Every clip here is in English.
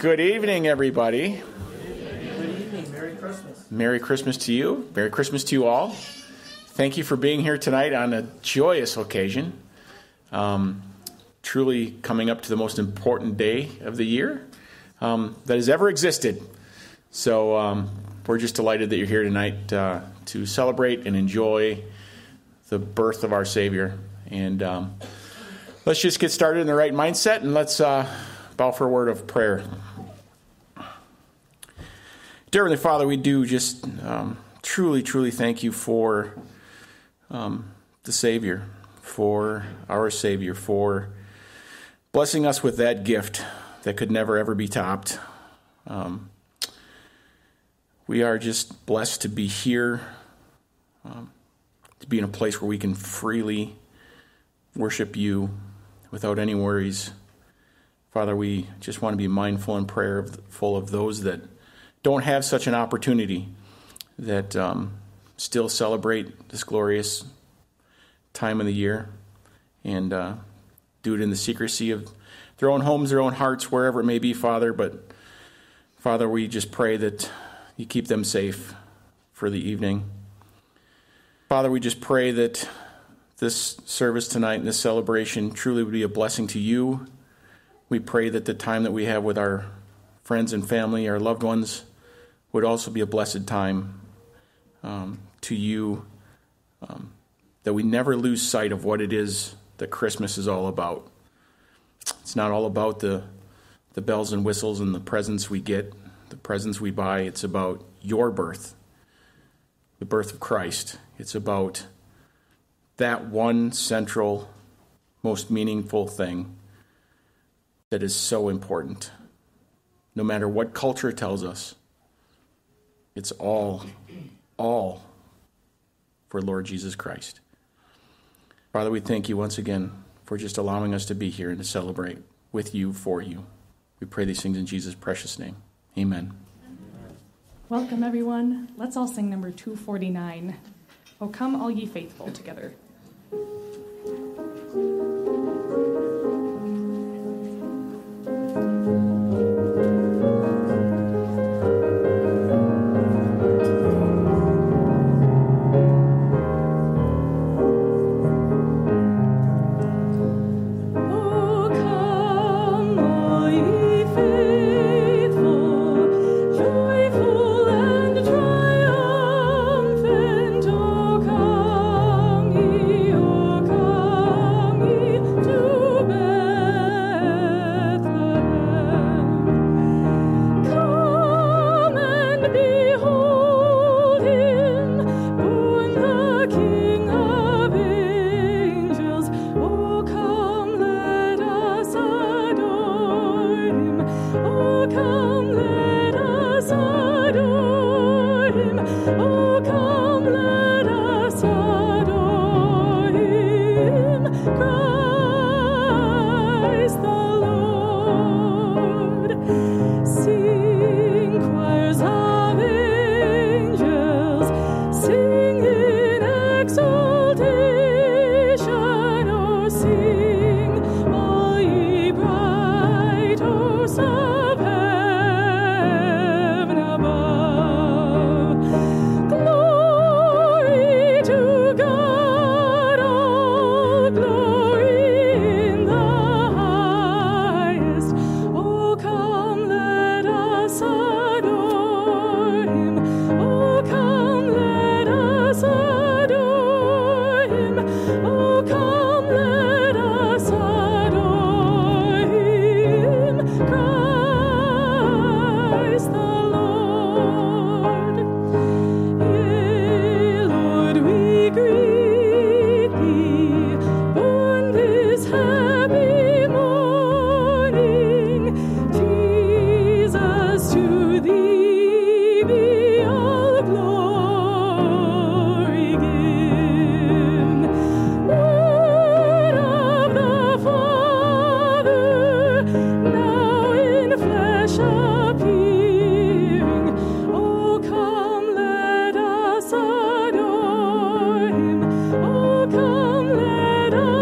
Good evening, everybody. Good evening. Merry Christmas. Merry Christmas to you. Merry Christmas to you all. Thank you for being here tonight on a joyous occasion. Truly coming up to the most important day of the year that has ever existed. So we're just delighted that you're here tonight to celebrate and enjoy the birth of our Savior. And let's just get started in the right mindset, and let's bow for a word of prayer. Dear Heavenly Father, we do just truly thank you for the Savior, for our Savior, for blessing us with that gift that could never, ever be topped. We are just blessed to be here, to be in a place where we can freely worship you without any worries. Father, we just want to be mindful and prayerful of those that don't have such an opportunity, that still celebrate this glorious time of the year and do it in the secrecy of their own homes, their own hearts, wherever it may be, Father. But, Father, we just pray that you keep them safe for the evening. Father, we just pray that this service tonight and this celebration truly would be a blessing to you. We pray that the time that we have with our friends and family, our loved ones, would also be a blessed time to you, that we never lose sight of what it is that Christmas is all about. It's not all about the bells and whistles and the presents we get, the presents we buy. It's about your birth, the birth of Christ. It's about that one central, most meaningful thing that is so important. No matter what culture tells us, it's all for Lord Jesus Christ. Father, we thank you once again for just allowing us to be here and to celebrate with you, for you. We pray these things in Jesus' precious name. Amen. Welcome, everyone. Let's all sing number 249. Oh, come all ye faithful together.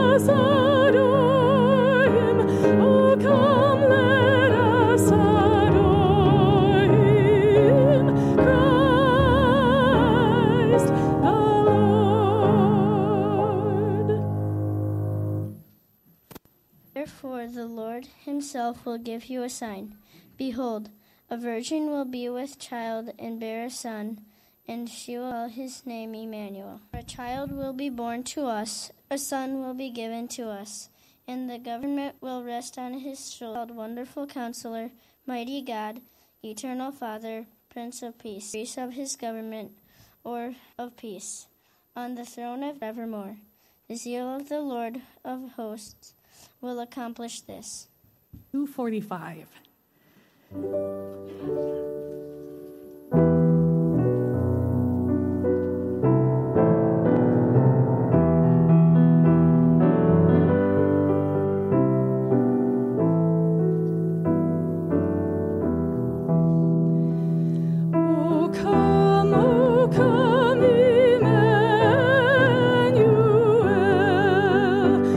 Come, let us adore. himself will give you a sign. Behold, a virgin will be with child and bear a son, and she will call his name Emmanuel. For a child will be born to us, a son will be given to us, and the government will rest on his shoulder, called Wonderful Counselor, Mighty God, Eternal Father, Prince of Peace. Peace of his government, or of peace, on the throne of evermore. The zeal of the Lord of hosts will accomplish this. 245.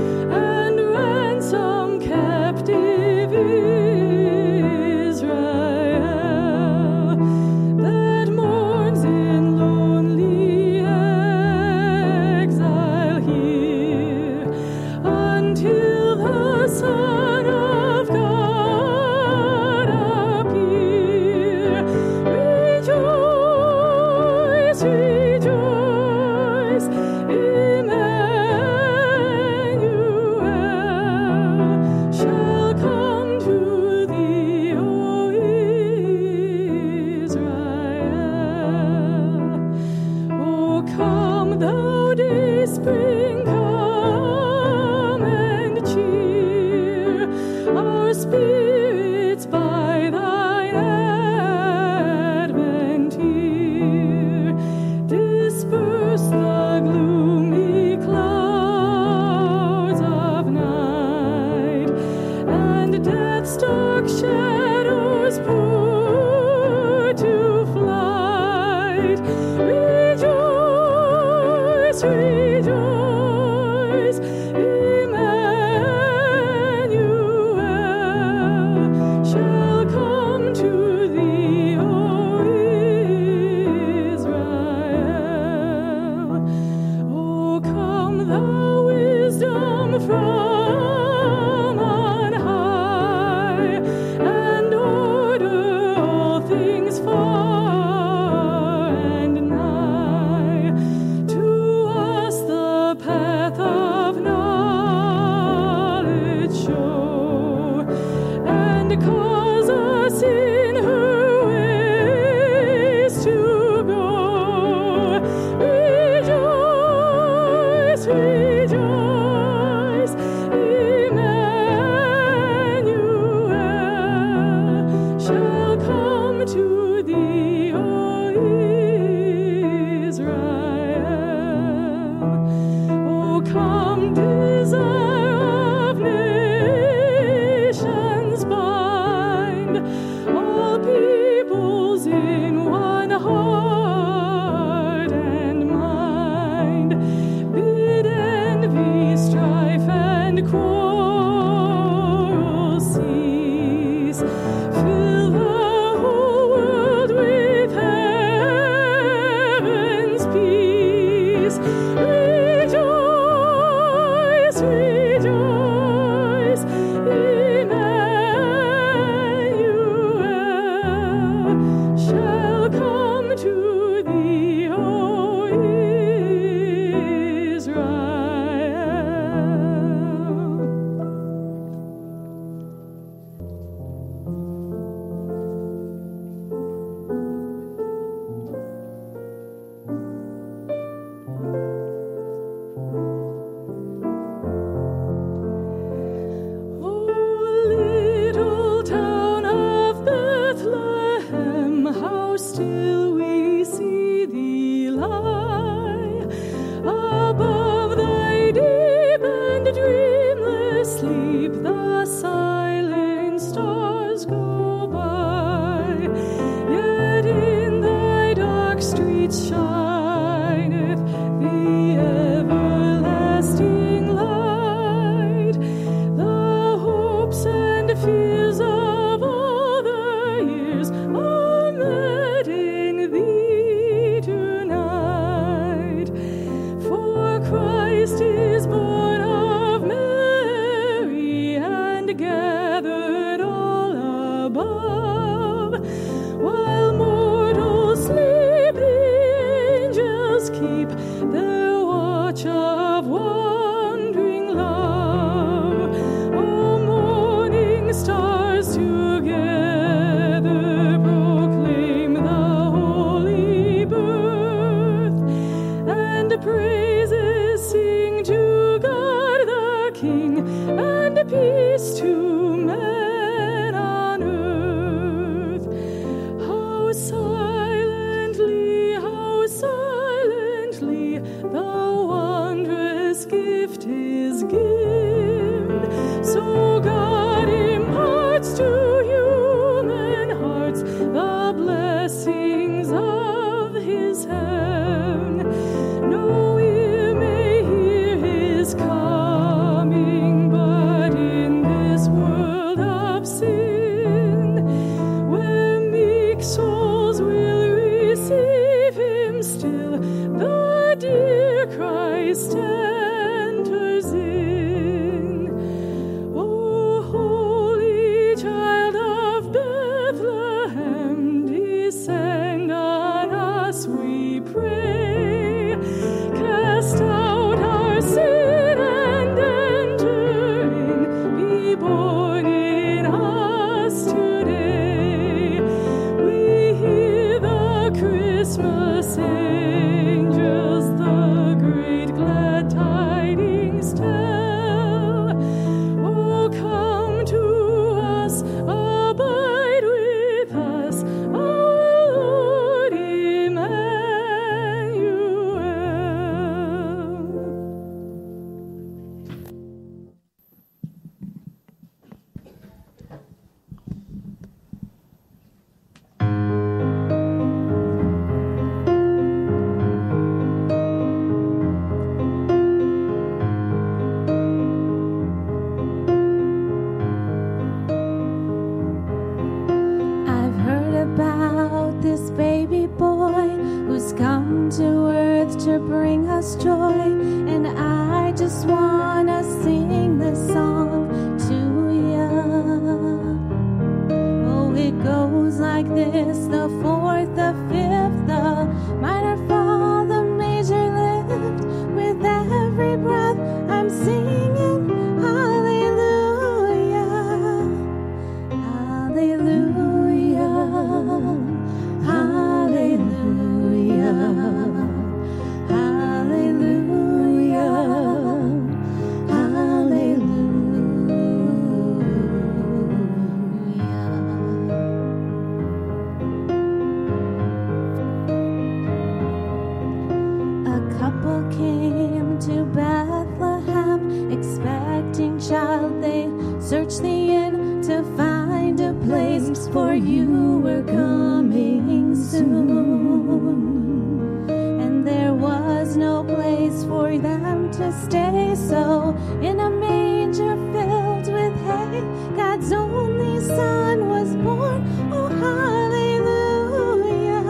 Captive Israel. blessings of his hand. No ear may hear his coming, but in this world of sin, where meek souls will receive him still, the dear Christ enters in. O holy child of Bethlehem, descend on us, we pray. Cast out our sin and enter in. Be born in us today. We hear the Christmas angels the great glad tidings tell. Oh, come to us, abide with us, our Lord Emmanuel. I've heard about this baby boy who's come to earth to bring us joy, and I just wanna sing this song to ya. Oh, it goes like this: the fourth, the fifth, the minor fall, the major lift. With every breath I'm singing hallelujah. Hallelujah, hallelujah, hallelujah, hallelujah. A couple came to Bethlehem, expecting child. They searched the inn to find a place, for you were coming soon. And there was no place for them to stay, so in a manger filled with hay, God's only Son was born. Oh, hallelujah,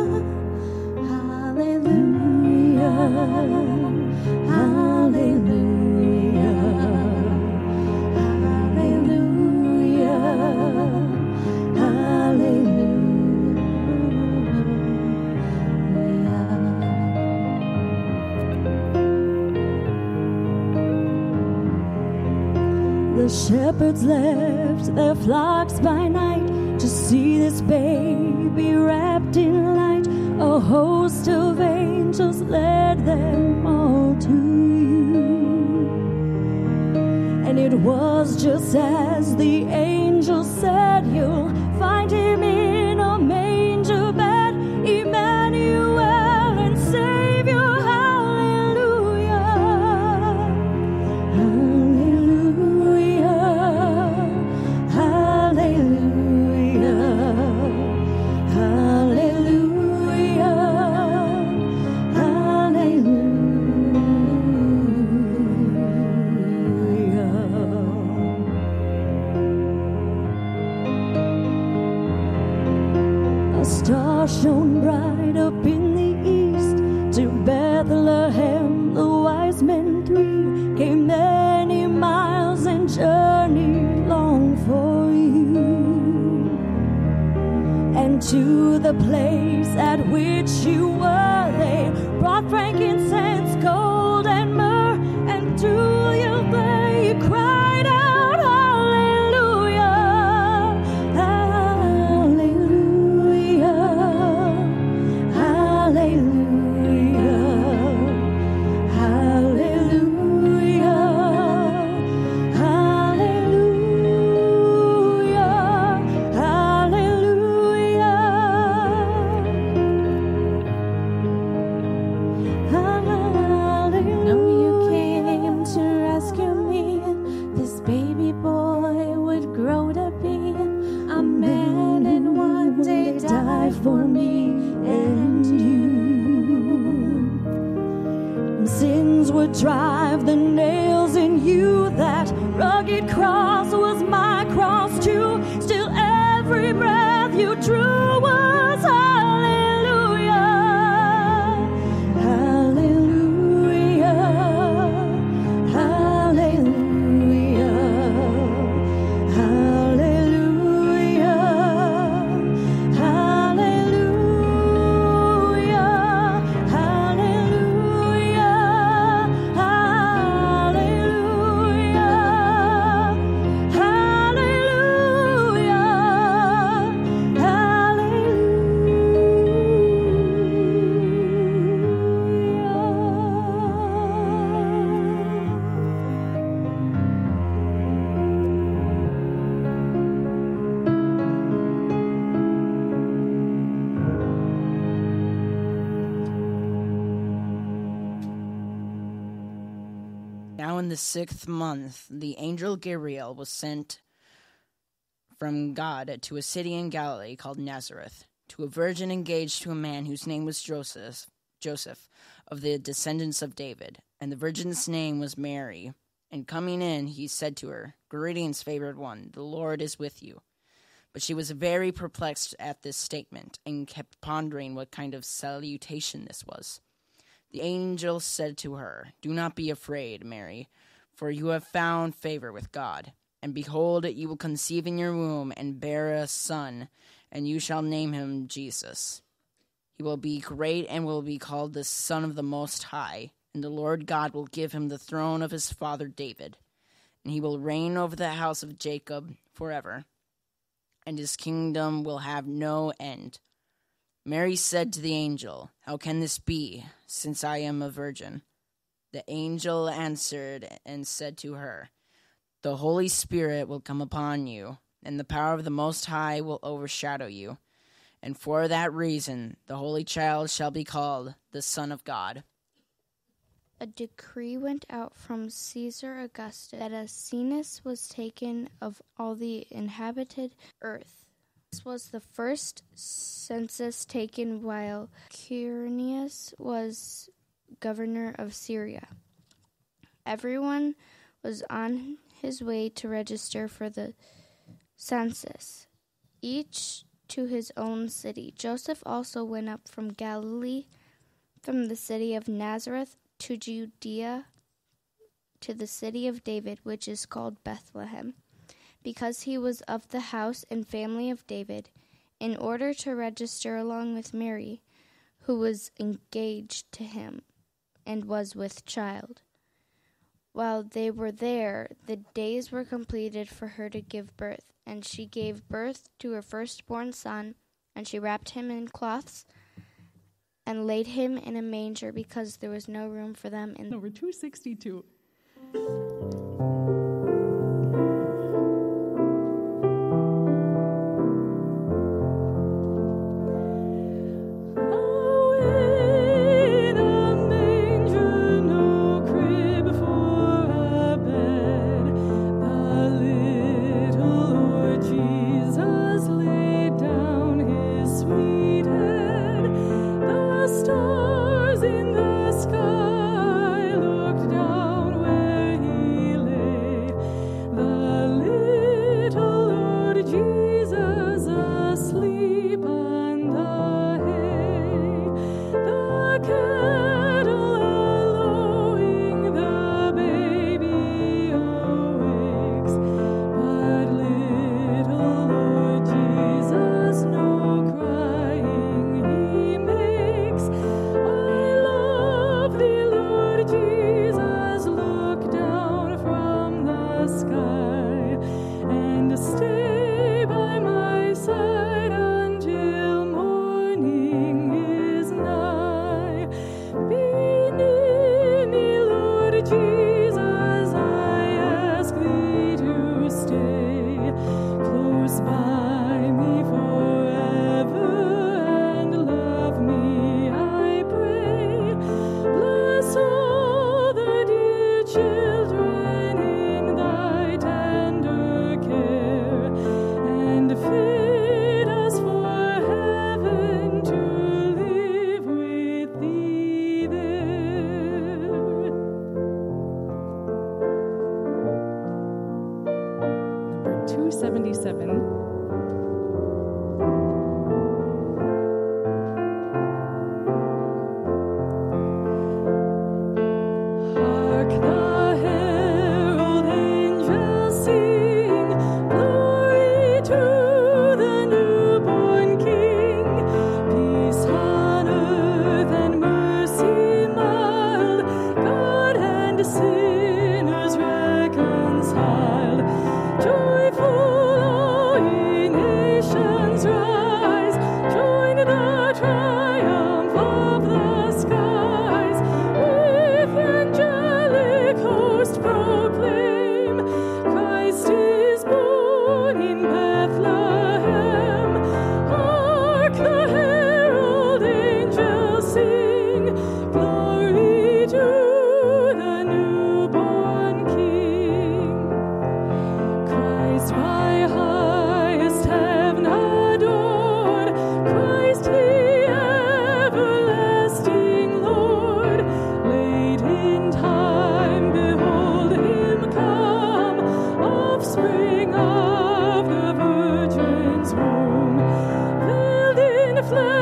hallelujah, hallelujah, hallelujah, hallelujah. The shepherds left their flocks by night to see this baby wrapped in light. A host of angels led them all to you. And it was just as the angel said, you'll find him in a manger bed, Emmanuel and Savior. Hallelujah, hallelujah, hallelujah, hallelujah, hallelujah. A star shone bright up in the east. To Bethlehem the wise men three came many miles and journeyed long for you. And to the place at which you were, they brought frankincense, gold, and myrrh, and to you they cried out, hallelujah, hallelujah, hallelujah, hallelujah, hallelujah, hallelujah. No, you came to for me and you. Sins would drive the nails in you. That rugged cross was my cross too. Still every breath you drew was hallelujah, hallelujah, hallelujah, hallelujah, hallelujah, hallelujah, Now in the 6th month, the angel Gabriel was sent from God to a city in Galilee called Nazareth, to a virgin engaged to a man whose name was Joseph, of the descendants of David. And the virgin's name was Mary. And coming in, he said to her, "Greetings, favored one, the Lord is with you." But she was very perplexed at this statement, and kept pondering what kind of salutation this was. The angel said to her, "Do not be afraid, Mary, for you have found favor with God. And behold, you will conceive in your womb and bear a son, and you shall name him Jesus. He will be great and will be called the Son of the Most High, and the Lord God will give him the throne of his father David, and he will reign over the house of Jacob forever, and his kingdom will have no end." Mary said to the angel, "How can this be, since I am a virgin?" The angel answered and said to her, "The Holy Spirit will come upon you, and the power of the Most High will overshadow you. And for that reason, the Holy Child shall be called the Son of God." A decree went out from Caesar Augustus that a census was taken of all the inhabited earth. This was the first census taken while Quirinius was governor of Syria. Everyone was on his way to register for the census, each to his own city. Joseph also went up from Galilee, from the city of Nazareth to Judea, to the city of David, which is called Bethlehem, because he was of the house and family of David, in order to register along with Mary, who was engaged to him and was with child. While they were there, the days were completed for her to give birth, and she gave birth to her firstborn son, and she wrapped him in cloths and laid him in a manger, because there was no room for them in Number 262. Stars in the sky looked down where he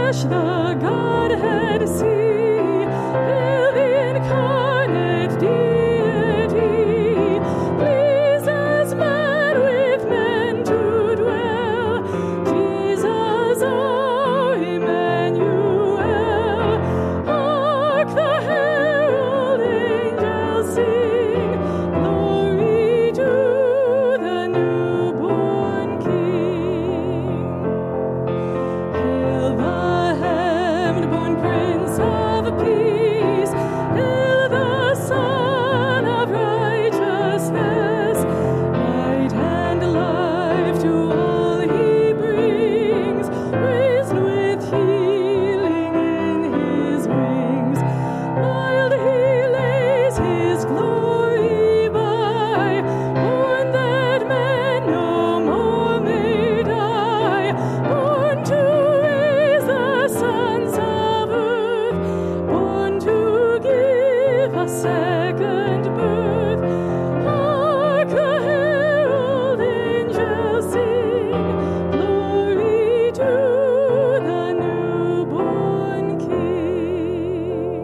flesh the Godhead see, hail the incarnate deity, pleased as man with men to dwell, Jesus our Emmanuel. Hark the herald angels sing, glory to the newborn King. Hail the hemmed-born Prince of Peace, hail the Son of Righteousness, light and life to all he brings, raised with healing in his wings. Mild he lays his glory by, born that men no more may die, born to raise the sons of earth, born to give a second birth. Hark the herald angels sing, glory to the newborn King.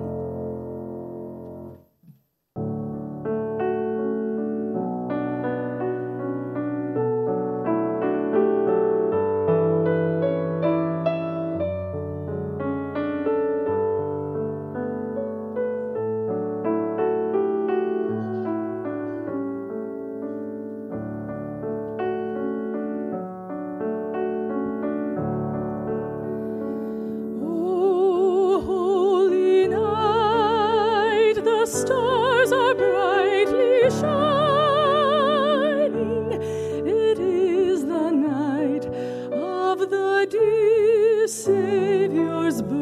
Oh, holy night, the stars are brightly shining. It is the night of the dear Savior's birth.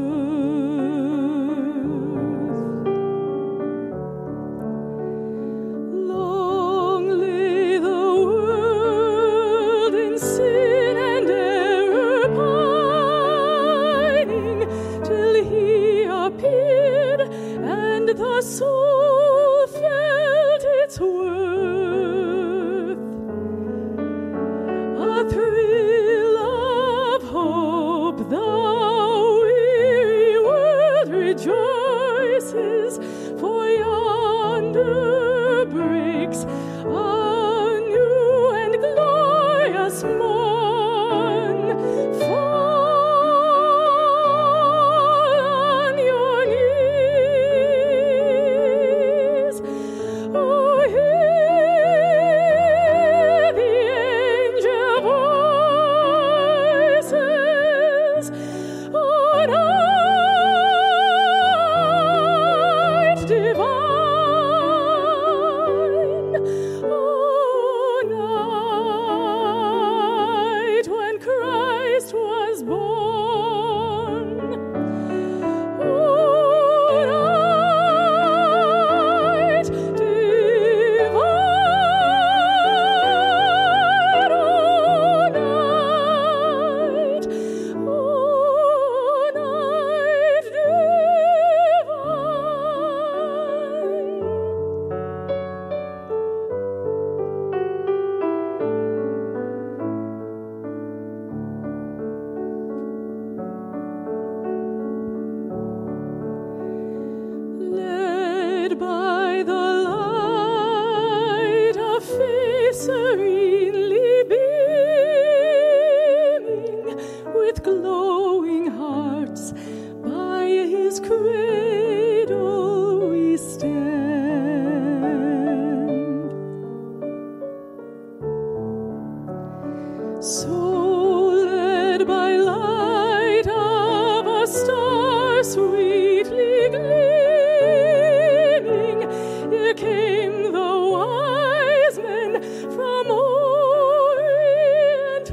Long lay the world in sin and error pining, till he appeared and the soul felt its worth. A thrill of hope, the weary world rejoices, for yonder breaks a new and glorious morn. Fall on your knees. Oh, hear the angel voices. Oh, night divine. Oh, night when Christ was born. Oh, night divine. Oh, night. Oh, night divine. Led by the light of faith serenely beaming, with glowing hearts by his cradle we stand. So led by light of a star sweetly gleaming, here came the wise men from Orient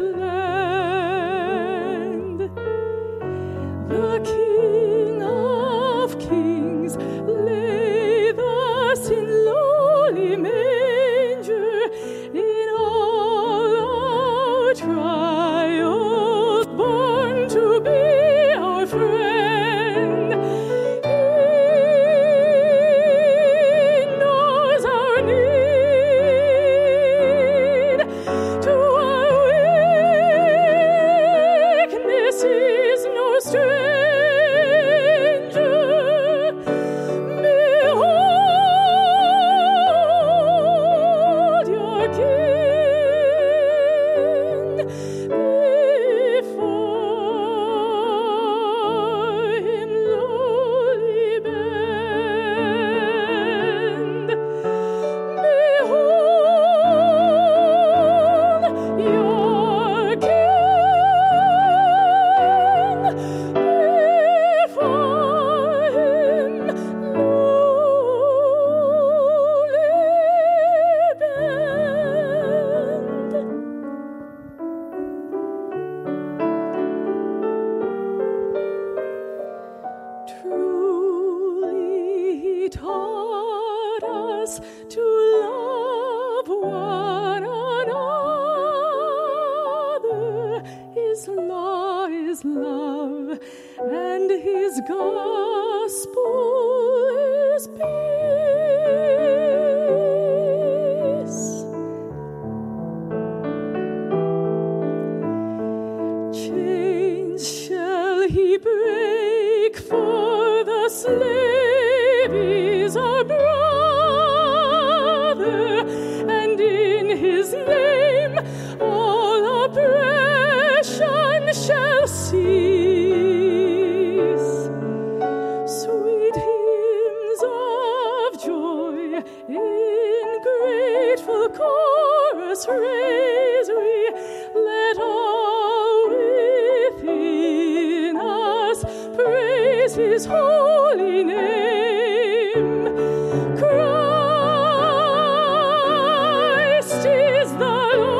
land. The King of Kings lay thus in lowly manger, in all our trials born to be our friend. He knows our need, to our weakness is no stranger. was love, and his gospel is peace. Chains shall he break, for the slave is our brother, and in his name all oppression shall cease. Sweet hymns of joy in grateful chorus raise we, let all within us praise his holy name. Christ is the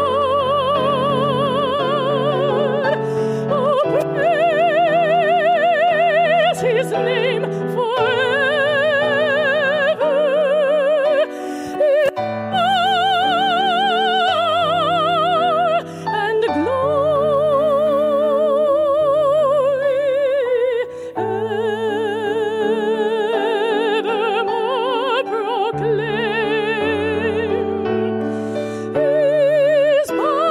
Lord. Oh, praise his name forever. And glory evermore proclaim his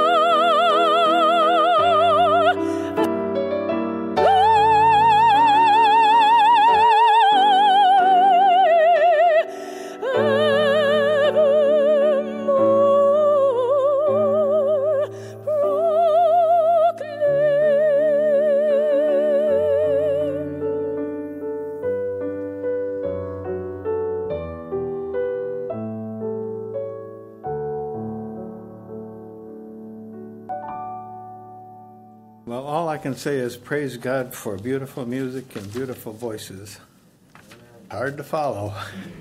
Well, all I can say is praise God for beautiful music and beautiful voices. Hard to follow.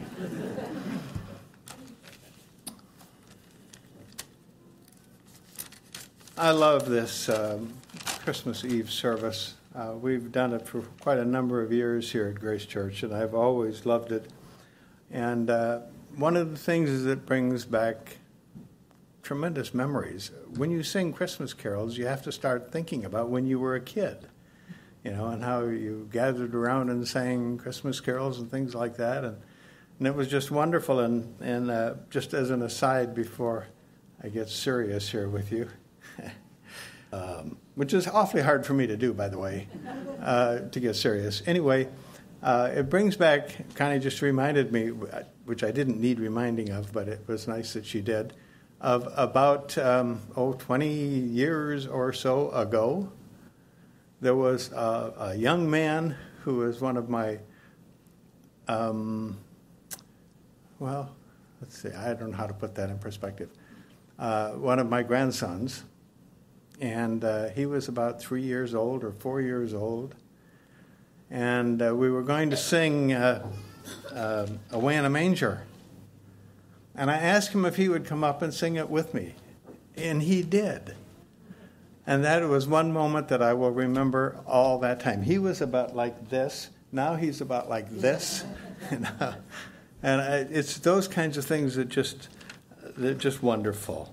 I love this Christmas Eve service. We've done it for quite a number of years here at Grace Church, and I've always loved it. And one of the things is it brings back tremendous memories. When you sing Christmas carols, you have to start thinking about when you were a kid, you know, and how you gathered around and sang Christmas carols and things like that. And it was just wonderful. And just as an aside before I get serious here with you, which is awfully hard for me to do, by the way, to get serious. Anyway, it brings back, Connie just reminded me, which I didn't need reminding of, but it was nice that she did, of about 20 years or so ago, there was a young man who was one of my, well, let's see, I don't know how to put that in perspective, one of my grandsons, and he was about 3 years old or 4 years old, and we were going to sing Away in a Manger. And I asked him if he would come up and sing it with me. And he did. And that was one moment that I will remember all that time. He was about like this. Now he's about like this. And it's those kinds of things that they're just wonderful.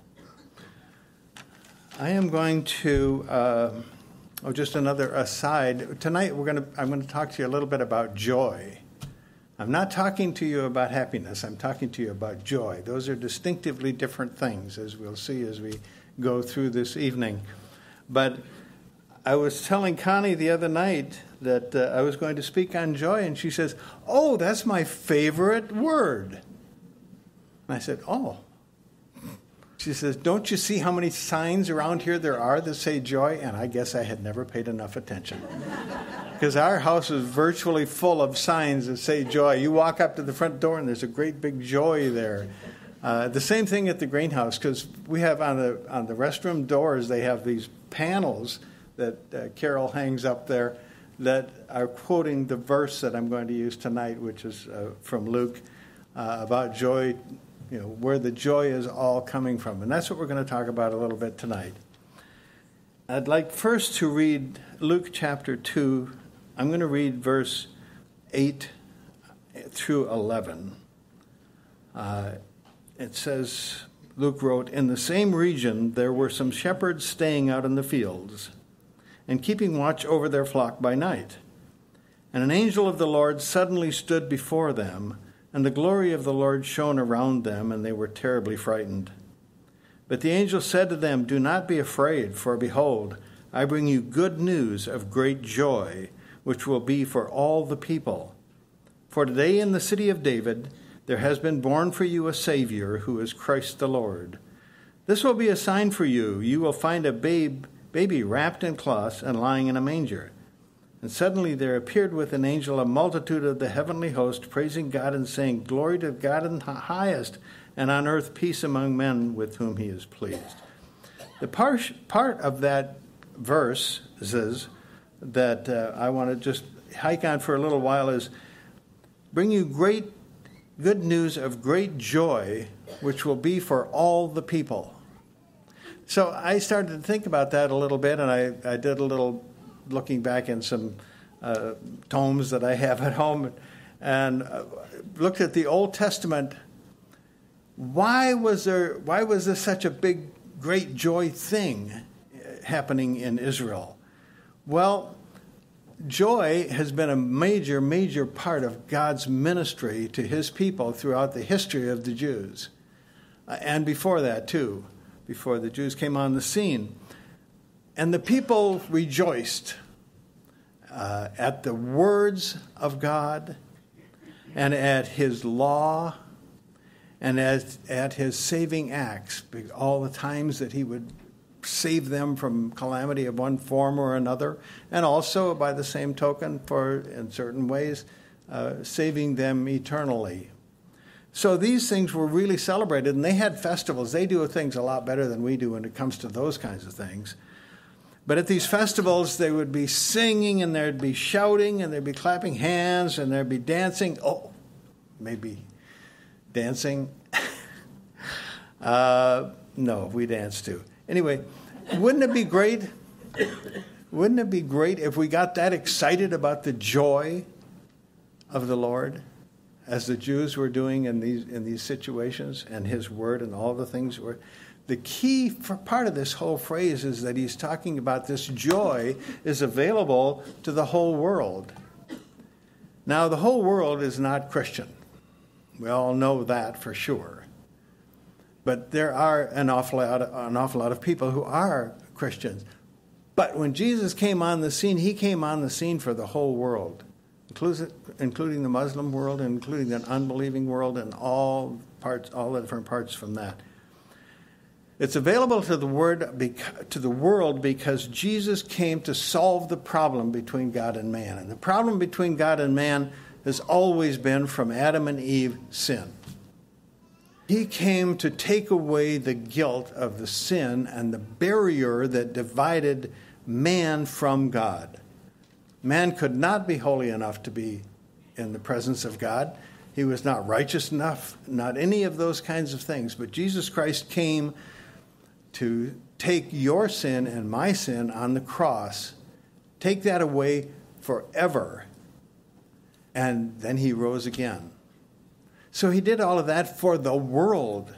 I am going to, just another aside. Tonight I'm going to talk to you a little bit about joy. I'm not talking to you about happiness. I'm talking to you about joy. Those are distinctively different things, as we'll see as we go through this evening. But I was telling Connie the other night that I was going to speak on joy, and she says, "Oh, that's my favorite word." And I said, "Oh." She says, "Don't you see how many signs around here there are that say joy?" And I guess I had never paid enough attention. Because our house is virtually full of signs that say joy. You walk up to the front door and there's a great big joy there. The same thing at the greenhouse, because we have on the restroom doors, they have these panels that Carol hangs up there that are quoting the verse that I'm going to use tonight, which is from Luke, about joy, you know, where the joy is all coming from. And that's what we're going to talk about a little bit tonight. I'd like first to read Luke chapter 2. I'm going to read verse 8 through 11. It says, Luke wrote, "In the same region there were some shepherds staying out in the fields, and keeping watch over their flock by night. And an angel of the Lord suddenly stood before them, and the glory of the Lord shone around them, and they were terribly frightened. But the angel said to them, "Do not be afraid, for behold, I bring you good news of great joy, which will be for all the people. For today in the city of David there has been born for you a Savior, who is Christ the Lord. This will be a sign for you. You will find a baby wrapped in cloths and lying in a manger." And suddenly there appeared with an angel a multitude of the heavenly host, praising God and saying, "Glory to God in the highest, and on earth peace among men with whom he is pleased." The part of that verse says that I want to just hike on for a little while is, bring you great good news of great joy, which will be for all the people. So I started to think about that a little bit, and I did a little looking back in some tomes that I have at home, and looked at the Old Testament. Why was this such a big, great joy thing happening in Israel? Well, joy has been a major, major part of God's ministry to his people throughout the history of the Jews. And before that, too, before the Jews came on the scene. And the people rejoiced at the words of God and at his law and at his saving acts, all the times that he would save them from calamity of one form or another, and also, by the same token, in certain ways, saving them eternally. So these things were really celebrated, and they had festivals. They do things a lot better than we do when it comes to those kinds of things. But at these festivals, they would be singing, and there'd be shouting, and there'd be clapping hands, and there'd be dancing. Oh, maybe dancing. No, we dance too. Anyway, wouldn't it be great? Wouldn't it be great if we got that excited about the joy of the Lord, as the Jews were doing in these situations, and his word and all the things were? The key part of this whole phrase is that he's talking about this joy is available to the whole world. Now, the whole world is not Christian. We all know that for sure. But there are an awful lot of people who are Christians. But when Jesus came on the scene, he came on the scene for the whole world, including the Muslim world, including the unbelieving world, and all the different parts from that. It's available to the world because Jesus came to solve the problem between God and man. And the problem between God and man has always been, from Adam and Eve, sin. He came to take away the guilt of the sin and the barrier that divided man from God. Man could not be holy enough to be in the presence of God. He was not righteous enough, not any of those kinds of things. But Jesus Christ came to take your sin and my sin on the cross, take that away forever, and then he rose again. So he did all of that for the world.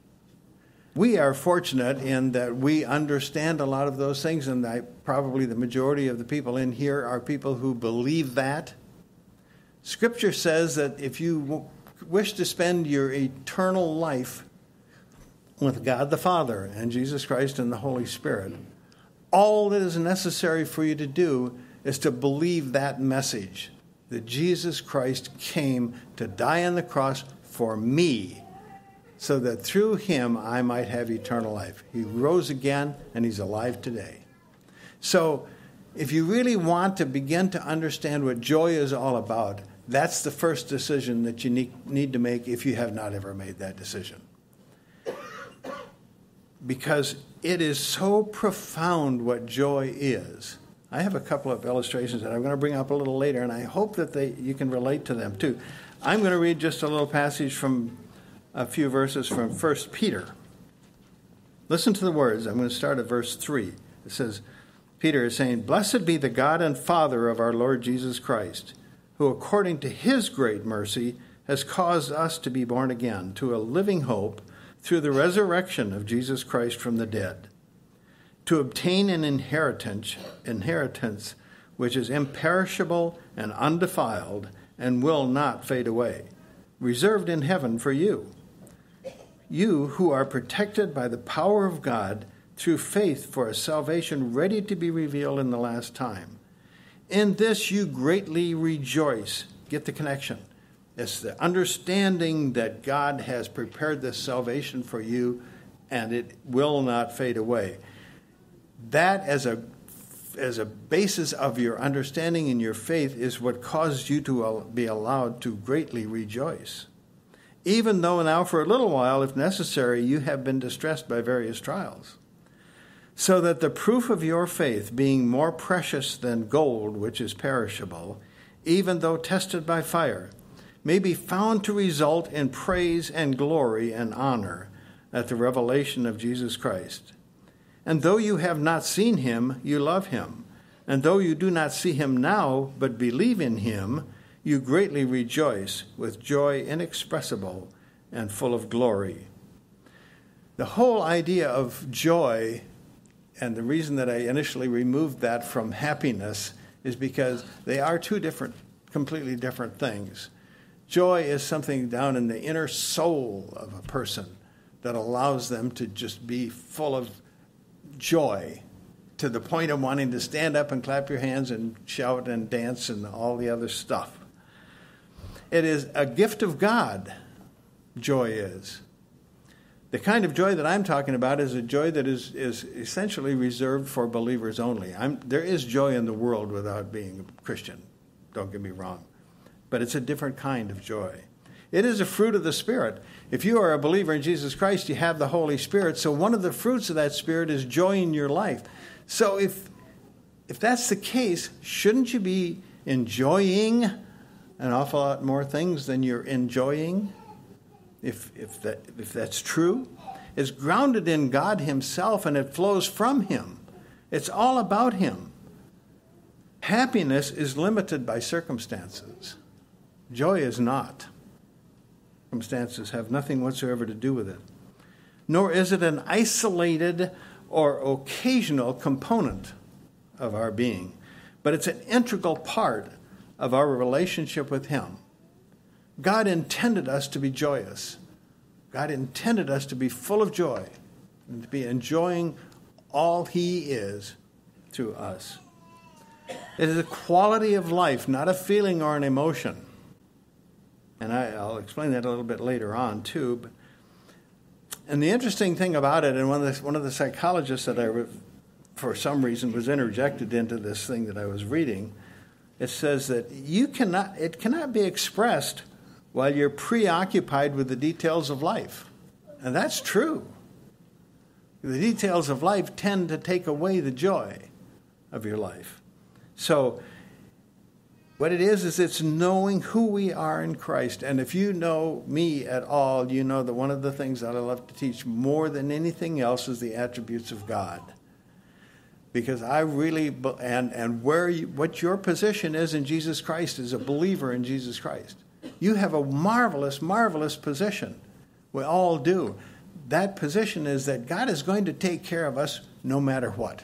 We are fortunate in that we understand a lot of those things, and probably the majority of the people in here are people who believe that. Scripture says that if you wish to spend your eternal life with God the Father and Jesus Christ and the Holy Spirit, all that is necessary for you to do is to believe that message, that Jesus Christ came to die on the cross for me, so that through him I might have eternal life. He rose again, and he's alive today. So if you really want to begin to understand what joy is all about, that's the first decision that you need to make if you have not ever made that decision. Because it is so profound what joy is. I have a couple of illustrations that I'm going to bring up a little later, and I hope that you can relate to them too. I'm going to read just a little passage from a few verses from 1 Peter. Listen to the words. I'm going to start at verse 3. It says, Peter is saying, "Blessed be the God and Father of our Lord Jesus Christ, who according to his great mercy has caused us to be born again to a living hope through the resurrection of Jesus Christ from the dead, to obtain an inheritance which is imperishable and undefiled and will not fade away, reserved in heaven for you. You who are protected by the power of God through faith for a salvation ready to be revealed in the last time. In this you greatly rejoice. Get the connection. It's the understanding that God has prepared this salvation for you and it will not fade away. That as a basis of your understanding and your faith is what causes you to be allowed to greatly rejoice. Even though now for a little while, if necessary, you have been distressed by various trials, so that the proof of your faith, being more precious than gold, which is perishable, even though tested by fire, may be found to result in praise and glory and honor at the revelation of Jesus Christ. And though you have not seen him, you love him. And though you do not see him now, but believe in him, you greatly rejoice with joy inexpressible and full of glory. The whole idea of joy, and the reason that I initially removed that from happiness, is because they are two completely different things. Joy is something down in the inner soul of a person that allows them to just be full of joy to the point of wanting to stand up and clap your hands and shout and dance and all the other stuff. It is a gift of God, joy is. The kind of joy that I'm talking about is a joy that is essentially reserved for believers only. There is joy in the world without being a Christian, don't get me wrong. But it's a different kind of joy. It is a fruit of the Spirit. If you are a believer in Jesus Christ, you have the Holy Spirit. So one of the fruits of that Spirit is joy in your life. So if that's the case, shouldn't you be enjoying an awful lot more things than you're enjoying? If that's true, it's grounded in God himself and it flows from him. It's all about him. Happiness is limited by circumstances. Joy is not. Circumstances have nothing whatsoever to do with it. Nor is it an isolated or occasional component of our being, but it's an integral part of our relationship with him. God intended us to be joyous. God intended us to be full of joy and to be enjoying all he is through us. It is a quality of life, not a feeling or an emotion. And I'll explain that a little bit later on, too. And the interesting thing about it, and one of the psychologists that for some reason was interjected into this thing that I was reading, it says that it cannot be expressed while you're preoccupied with the details of life. And that's true. The details of life tend to take away the joy of your life. So what it is it's knowing who we are in Christ. And if you know me at all, you know that one of the things that I love to teach more than anything else is the attributes of God. Because I really, what your position is in Jesus Christ is a believer in Jesus Christ. You have a marvelous, marvelous position. We all do. That position is that God is going to take care of us no matter what.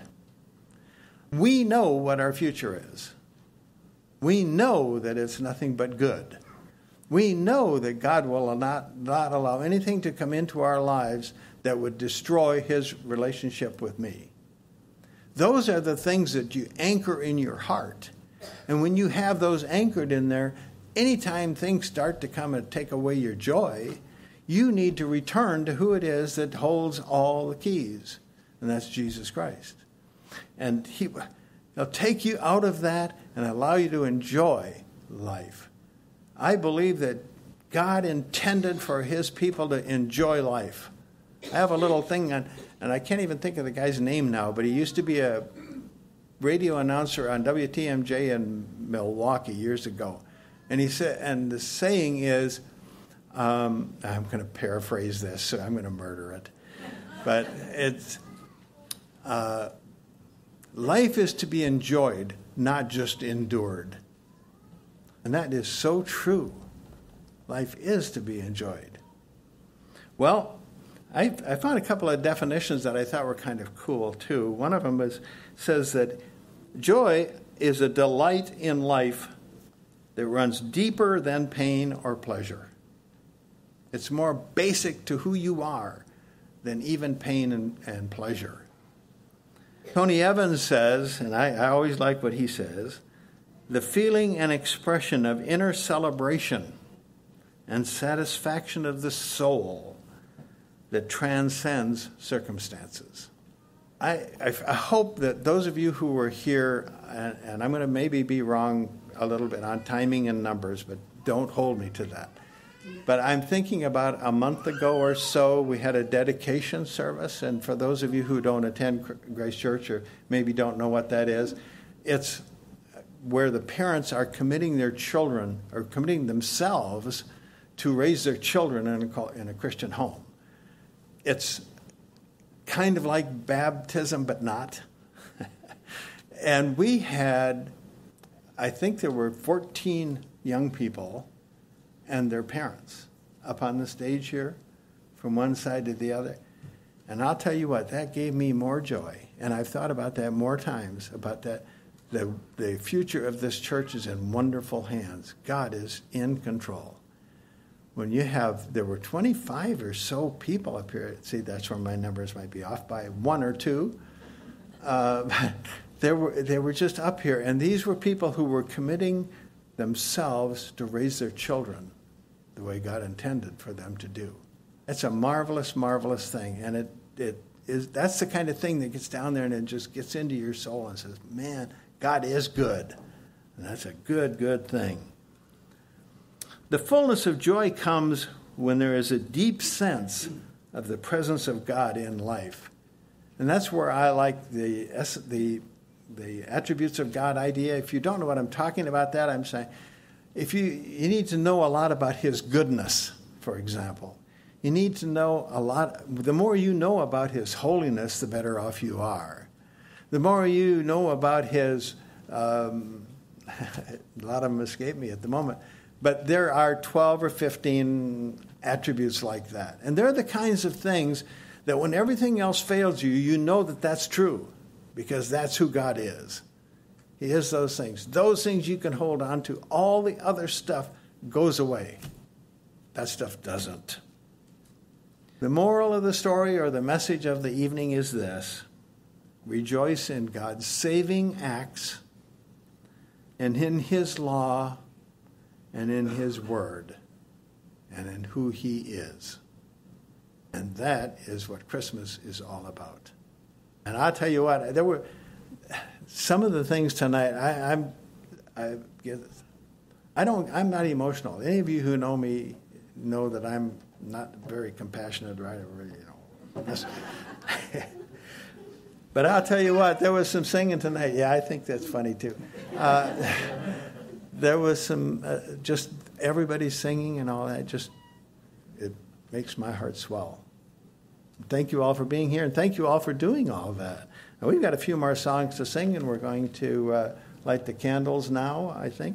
We know what our future is. We know that it's nothing but good. We know that God will not allow anything to come into our lives that would destroy his relationship with me. Those are the things that you anchor in your heart. And when you have those anchored in there, anytime things start to come and take away your joy, you need to return to who it is that holds all the keys, and that's Jesus Christ. And he'll take you out of that and allow you to enjoy life. I believe that God intended for his people to enjoy life. I have a little thing on, and I can't even think of the guy's name now, but he used to be a radio announcer on WTMJ in Milwaukee years ago. And he said, and the saying is, I'm going to paraphrase this, so I'm going to murder it. But it's, life is to be enjoyed, not just endured. And that is so true. Life is to be enjoyed. Well, I found a couple of definitions that I thought were kind of cool, too. One of them says that joy is a delight in life that runs deeper than pain or pleasure. It's more basic to who you are than even pain and pleasure. Tony Evans says, and I always like what he says, the feeling and expression of inner celebration and satisfaction of the soul that transcends circumstances. I hope that those of you who were here, and I'm going to maybe be wrong a little bit on timing and numbers, but don't hold me to that. But I'm thinking about a month ago or so, we had a dedication service, and for those of you who don't attend Grace Church or maybe don't know what that is, it's where the parents are committing their children or committing themselves to raise their children in a Christian home. It's kind of like baptism, but not. And we had, I think there were 14 young people and their parents up on the stage here from one side to the other. And I'll tell you what, that gave me more joy. And I've thought about that more times, about that. The future of this church is in wonderful hands. God is in control. When there were 25 or so people up here. See, that's where my numbers might be off by one or two. They were just up here, and these were people who were committing themselves to raise their children the way God intended for them to do. It's a marvelous, marvelous thing, and that's the kind of thing that gets down there and it just gets into your soul and says, man, God is good, and that's a good, good thing. The fullness of joy comes when there is a deep sense of the presence of God in life. And that's where I like the attributes of God idea. If you don't know what I'm talking about, that I'm saying, if you need to know a lot about his goodness, for example. You need to know a lot. The more you know about his holiness, the better off you are. The more you know about his, a lot of them escape me at the moment, but there are 12 or 15 attributes like that. And they're the kinds of things that when everything else fails you, you know that that's true because that's who God is. He is those things. Those things you can hold on to. All the other stuff goes away. That stuff doesn't. The moral of the story or the message of the evening is this: rejoice in God's saving acts and in his law and in his word and in who he is. And that is what Christmas is all about. And I'll tell you what, there were some of the things tonight. I'm not emotional. Any of you who know me know that I'm not very compassionate, right? But I'll tell you what, there was some singing tonight. Yeah, I think that's funny too. There was some, just everybody singing and all that. It makes my heart swell. Thank you all for being here, and thank you all for doing all that. Now, we've got a few more songs to sing, and we're going to light the candles now, I think.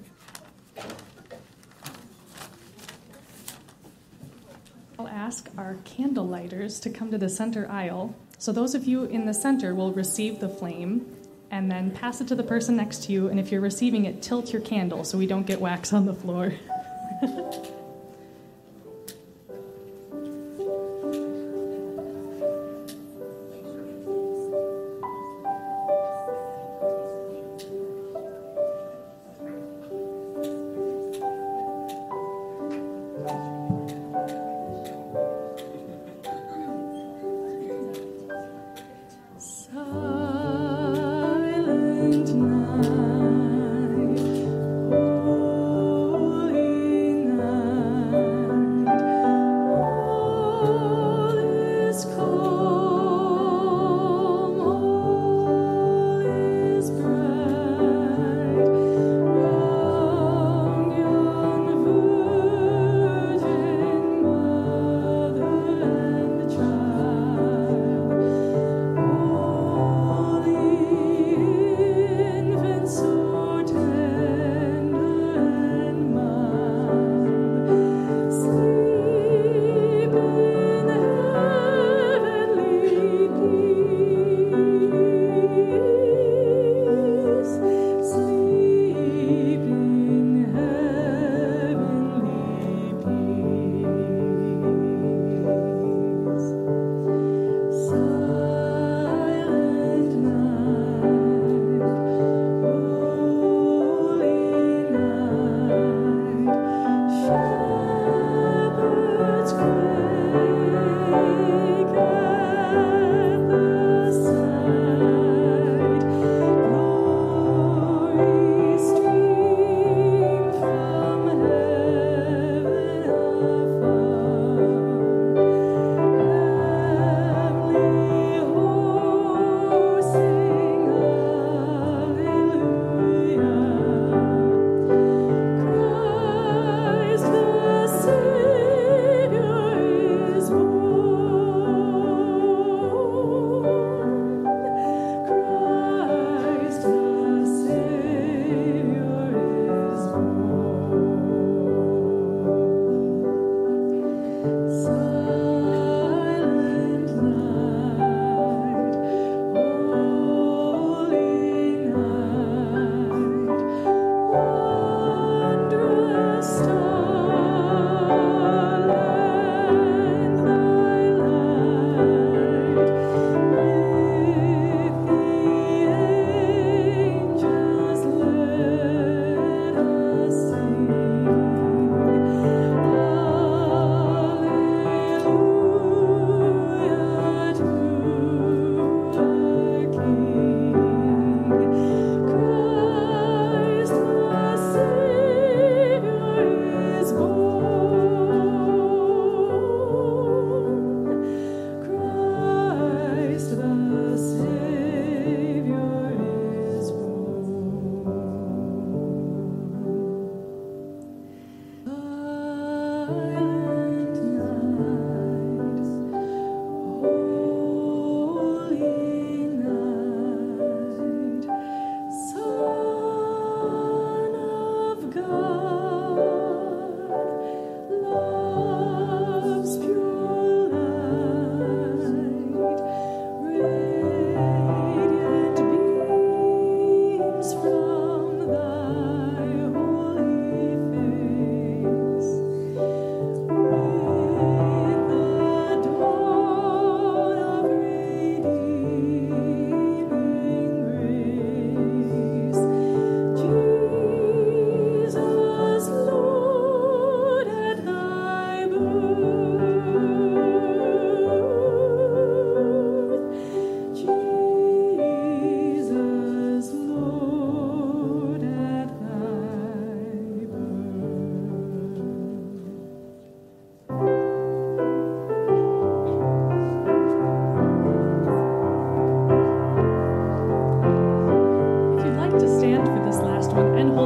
I'll ask our candle lighters to come to the center aisle. So those of you in the center will receive the flame and then pass it to the person next to you. And if you're receiving it, tilt your candle so we don't get wax on the floor. Silent night, holy night.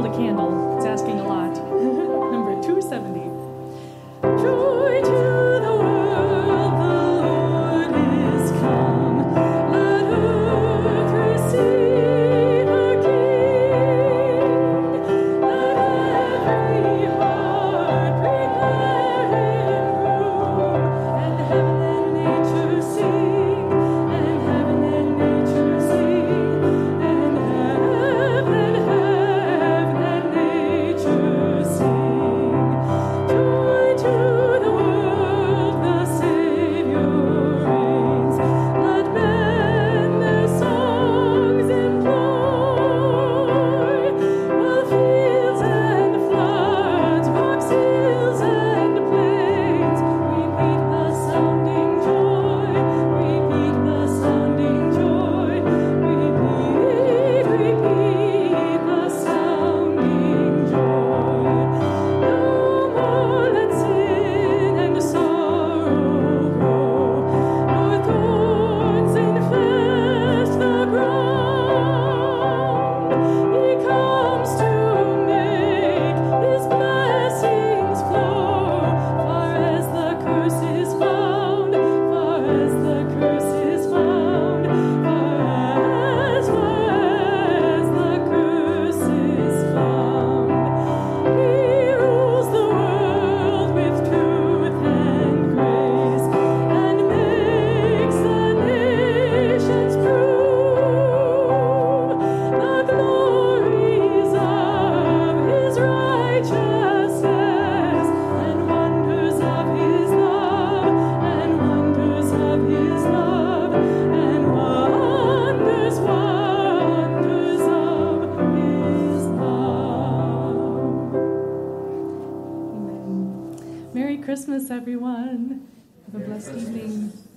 hold a candle. It's asking a lot. Number 270. Joy to the world, the Lord is come. Let earth receive her King. Let every heart prepare Him room. And heaven and nature sing, and heaven and nature sing, and heaven and nature sing. Joy to the world, the Savior reigns. Let men their songs employ, while fields and floods, rocks, hills, and plains repeat the sounding joy, repeat the sounding joy, repeat the sounding joy. No more let sin and sorrow grow, nor thorns infest the ground. He comes to make His blessings flow, far as the curse is found, far as the curse is found, far as the curse is found. He rules the world with truth and grace, and makes the nations prove the glories of His righteousness, and wonders of His love, and wonders of His love, and wonders of His love. Amen. Merry Christmas, everyone. Have a blessed evening.